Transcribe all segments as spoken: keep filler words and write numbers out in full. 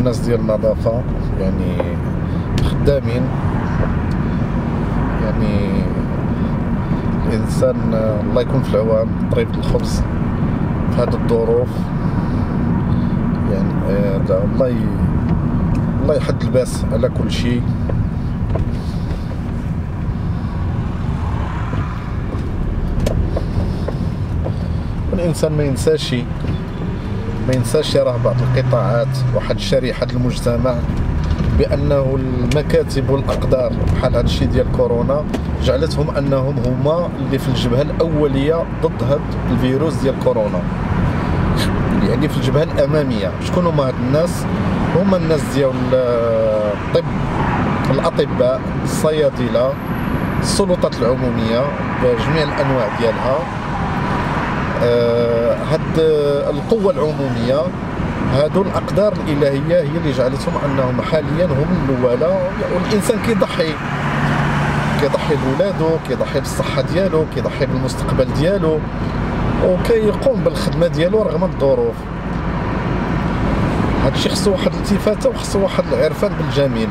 ناس ديال النظافة يعني خدامين، يعني الإنسان الله يكون في العوان طريف الخبز في هذه الظروف. يعني آه الله ي... الله يحد الباس على كل شيء. والإنسان ما ينساش ما ينساش راه بعض القطاعات واحد الشريحة المجتمع بأنه المكاتب والأقدار بحال هذا الشيء ديال كورونا جعلتهم أنهم هما اللي في الجبهة الأولية ضد هذا الفيروس ديال كورونا، يعني في الجبهة الأمامية. شكون هما هاد الناس؟ هما الناس ديال الطب، الأطباء، الصيادلة، السلطات العمومية بجميع الأنواع ديالها. آه هاد القوة العمومية، هادو الأقدار الإلهية هي اللي جعلتهم أنهم حاليا هم الأولى. والإنسان كيضحي كيضحي بولادو، كيضحي بالصحة ديالو، كيضحي بالمستقبل ديالو، وكيقوم بالخدمة ديالو رغم الظروف. هادشي خصو واحد الالتفاتة وخصو واحد العرفان بالجميل.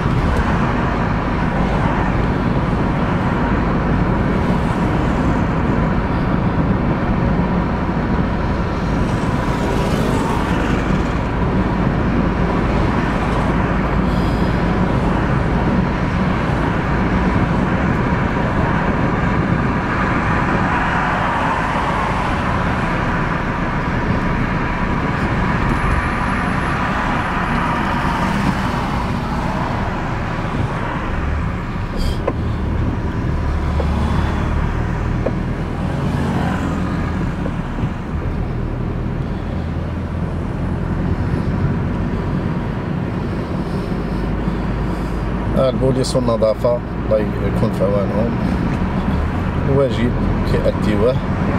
البوليس والنظافة الله يكون في عوانهم، الواجب كيأديوه.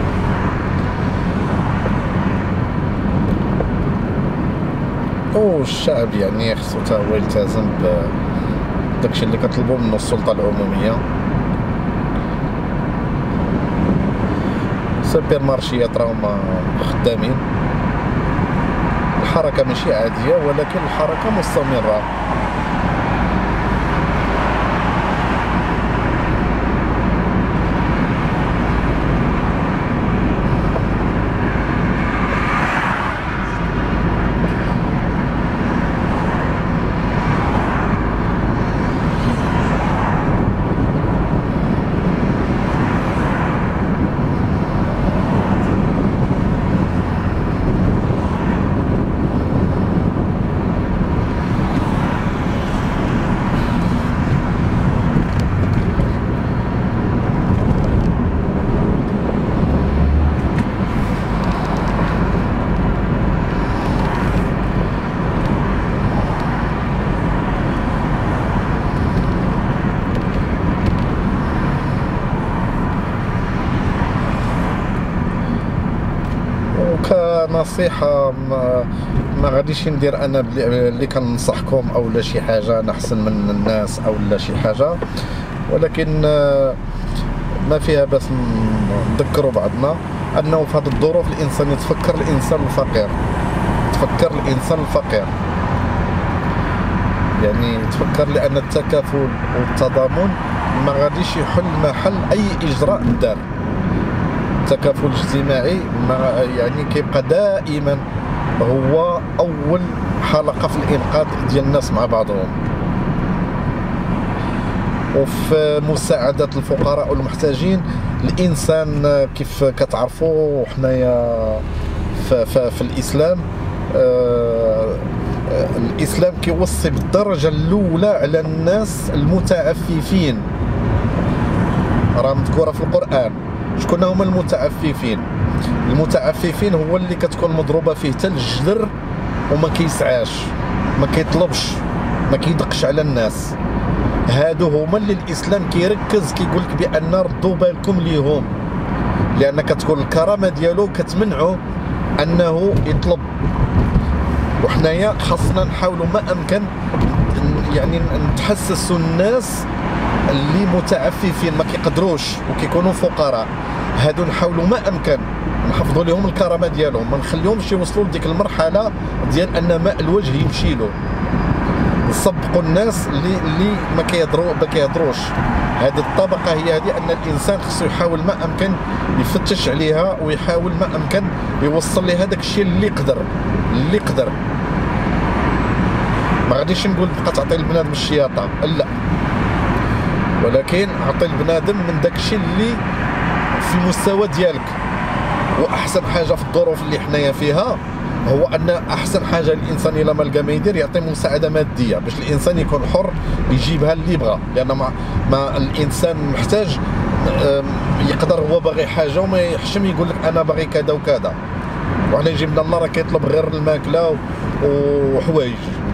والشعب يعني خصو تا هو يلتزم بداكشي اللي كطلبو منو السلطة العمومية. سوبر مارشيات راهما خدامين، الحركة ماشي عادية ولكن الحركة مستمرة. كنصيحة ما, ما غاديش ندير انا اللي كننصحكم او لا شي حاجه انا احسن من الناس او لا شي حاجه، ولكن ما فيها بس نذكروا بعضنا انه في هذه الظروف الانسان يتفكر الانسان الفقير، تفكر الانسان الفقير يعني تفكر، لان التكافل والتضامن ما غاديش يحل محل اي اجراء دار. التكافل الاجتماعي ما يعني كيبقى دائما هو اول حلقه في الانقاذ ديال الناس مع بعضهم، وفي مساعده الفقراء والمحتاجين. الانسان كيف كتعرفوا حنايا في, في, في الاسلام، آه الاسلام كيوصي بالدرجه الاولى على الناس المتعففين، راه مذكوره في القران. شكون هما المتعففين؟ المتعففين هو اللي كتكون مضروبه فيه حتى الجدر وما كيسعاش، ما كيطلبش، ما كيدقش على الناس. هادو هما اللي الاسلام كيركز كيقول لك بان ردوا بالكم ليهم، لان كتكون الكرامه ديالو كتمنعه انه يطلب. وحنايا خاصنا نحاولوا ما امكن يعني نتحسسوا الناس اللي متعففين ما كيقدروش وكيكونوا فقراء، هادو نحاولوا ما امكن نحفظوا لهم الكرامه ديالهم، ما نخليهمش يوصلوا لديك المرحله ديال ان ماء الوجه يمشي له. نصبقوا الناس اللي اللي ما كيهضروا ما كيهضروش. هذه الطبقه هي هذه ان الانسان خصو يحاول ما امكن يفتش عليها، ويحاول ما امكن يوصل لها داك الشيء اللي يقدر اللي يقدر ما غاديش نقول بقى تعطي البنادم الشياطه، لا، ولكن عطي البنادم من داك الشيء اللي في المستوى ديالك. واحسن حاجه في الظروف اللي حنايا فيها هو ان احسن حاجه الانسان الا ما لقى ما يدير يعطي مساعده ماديه باش الانسان يكون حر يجيبها اللي يبغى، لان ما, ما الانسان محتاج يقدر هو باغي حاجه وما يحشم يقول لك انا باغي كذا وكذا، وحنا يجي من الله راه كيطلب غير الماكله وحوايج.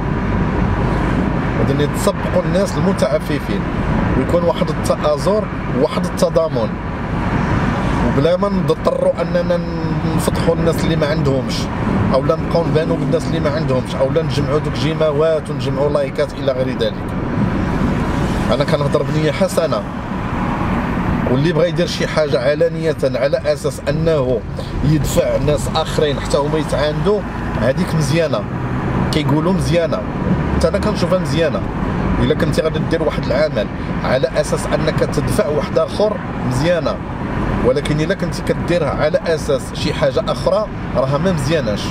غادي يتسبقوا الناس المتعففين ويكون واحد التآزر وواحد التضامن، وبلا ما نضطروا اننا نفضحوا الناس اللي ما عندهمش، او لا نبقاو نبانوا بالناس اللي ما عندهمش، او لا نجمعوا دوك جيماوات ونجمعوا لايكات الى غير ذلك. انا كنهضر بنيه حسنه، واللي بغى يدير شي حاجه علانيه على اساس انه يدفع ناس اخرين حتى هما يتعاندوا، هذيك مزيانه، كيقولوا مزيانه، حتى انا كنشوفها مزيانه. الا كنتي غادي دير واحد العمل على اساس انك تدفع واحد اخر، مزيانه، ولكن الا كنتي كديرها على اساس شي حاجه اخرى راها ما مزياناش.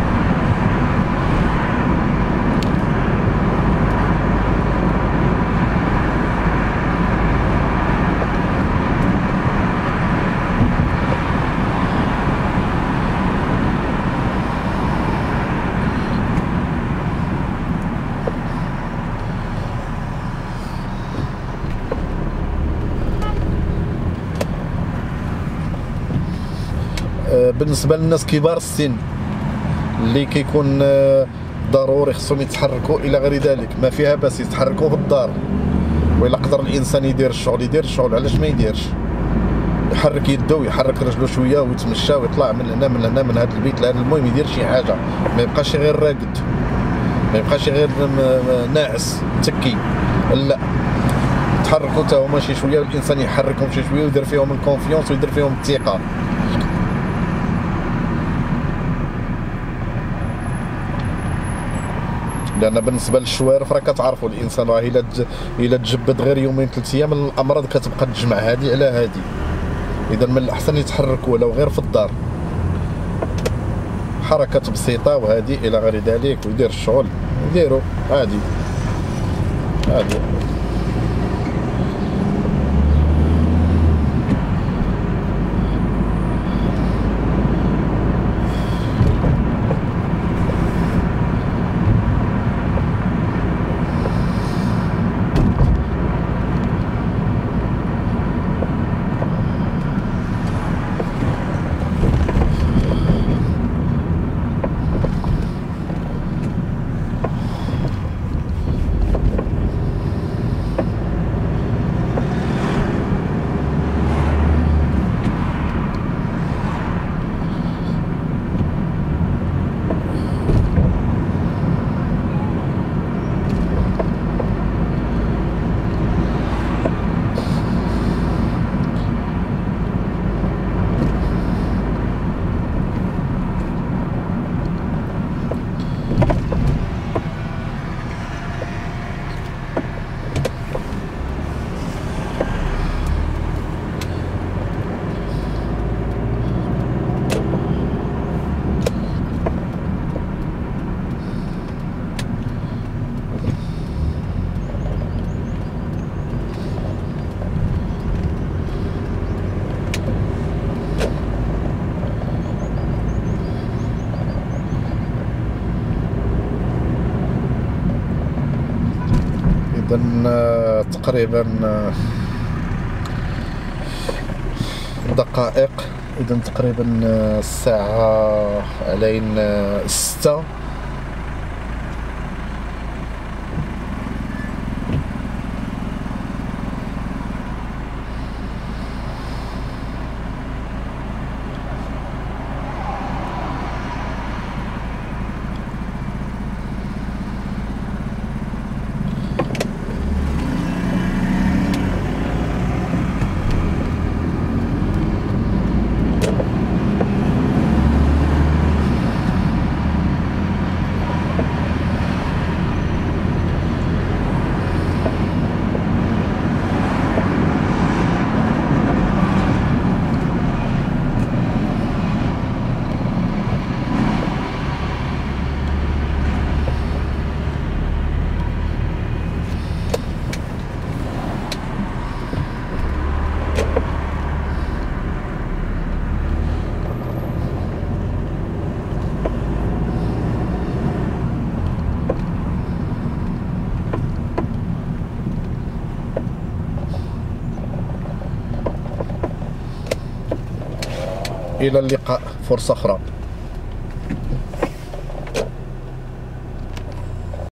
بالنسبه للناس كبار السن اللي كيكون ضروري خصهم يتحركوا الى غير ذلك، ما فيها باس يتحركوا في الدار، وإلا قدر الانسان يدير الشغل يدير الشغل، علاش ما يديرش؟ يحرك يده ويحرك رجله شويه ويتمشى ويطلع من هنا من هنا من هذا البيت لهذا، المهم يدير شي حاجه، ما يبقاش غير راقد، ما يبقاش غير ناعس متكي، لا، تحركوا حتى هما شي شويه، والانسان يحركهم شي شويه ويدير فيهم الكونفيونس ويدير فيهم الثقه. لان بالنسبه للشوارف راه كتعرفوا الانسان راه الا الا تجبد غير يومين ثلاث ايام الامراض كتبقى تجمع هذه على هذه. اذا من الاحسن يتحرك ولو غير في الدار، حركات بسيطه وهذه الى غير ذلك، ويدير الشغل يديرو عادي عادي. إذن تقريبا دقائق، إذن تقريبا الساعة علين ستة. الى اللقاء فرصه اخرى.